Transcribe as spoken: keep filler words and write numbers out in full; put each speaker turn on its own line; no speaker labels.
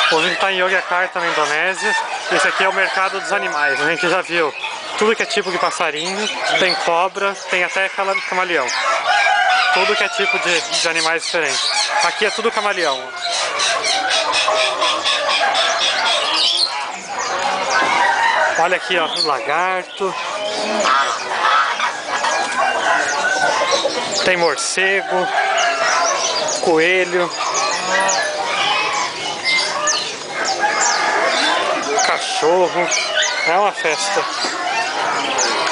Hoje a gente está em Yogyakarta, na Indonésia. Esse aqui é o mercado dos animais. A gente já viu tudo que é tipo de passarinho, tem cobra, tem até camaleão. Tudo que é tipo de, de animais diferentes. Aqui é tudo camaleão. Olha aqui, ó, lagarto. Tem morcego, coelho, cachorro. É uma festa.